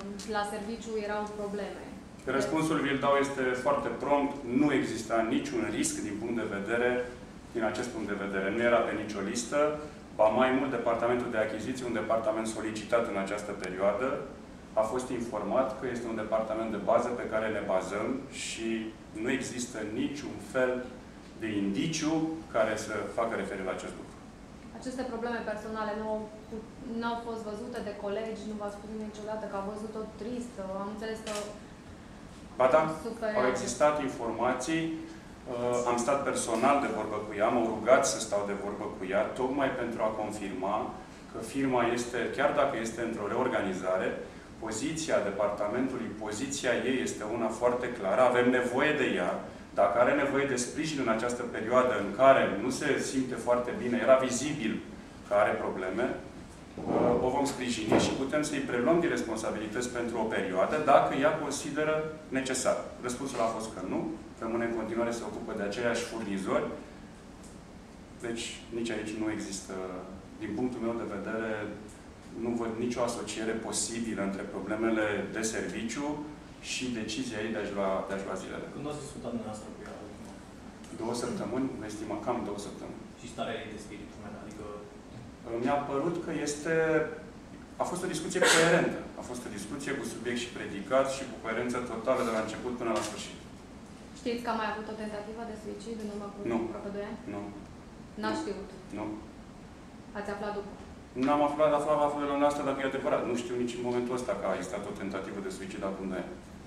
la serviciu erau probleme? Răspunsul vi-l dau este foarte prompt. Nu exista niciun risc din acest punct de vedere. Nu era pe nicio listă. Ba mai mult, Departamentul de Achiziții, un departament solicitat în această perioadă, a fost informat că este un departament de bază pe care ne bazăm și nu există niciun fel de indiciu care să facă referire la acest lucru. Aceste probleme personale nu au fost văzute de colegi? Nu v-ați spus niciodată că a văzut-o tristă? Am înțeles că... Ba da, au existat informații. Am stat personal de vorbă cu ea, m-au rugat să stau de vorbă cu ea, tocmai pentru a confirma că firma este, chiar dacă este într-o reorganizare, poziția departamentului, poziția ei este una foarte clară, avem nevoie de ea. Dacă are nevoie de sprijin în această perioadă în care nu se simte foarte bine, era vizibil că are probleme, o vom sprijini și putem să-i preluăm din responsabilități pentru o perioadă, dacă ea consideră necesar. Răspunsul a fost că nu. Rămâne în continuare să se ocupă de aceiași furnizori. Deci, nici aici nu există, din punctul meu de vedere, nu văd nicio asociere posibilă între problemele de serviciu și decizia ei de a-și lua zilele. Când ați discutat dumneavoastră cu ea? 2 săptămâni, estimă cam 2 săptămâni. Și starea ei de spirit, adică... Mi-a părut că a fost o discuție coerentă. A fost o discuție cu subiect și predicat și cu coerență totală de la început până la sfârșit. Știți că a mai avut o tentativă de suicid în urmă cu aproape 2 ani? Nu. N-a știut? Nu. Ați aflat după? N-am aflat de la noastră dacă e adevărat. Nu știu nici în momentul ăsta că a existat o tentativă de suicid acum 2 ani.